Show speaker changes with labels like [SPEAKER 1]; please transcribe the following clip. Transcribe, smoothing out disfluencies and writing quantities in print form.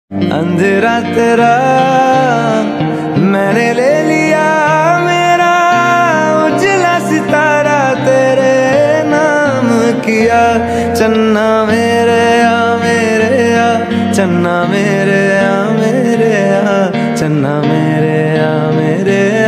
[SPEAKER 1] अंधेरा तेरा मैंने ले लिया, मेरा उजला सितारा तेरे नाम किया। चन्ना मेरे आ चन्ना मेरे आ चन्ना मेरे आ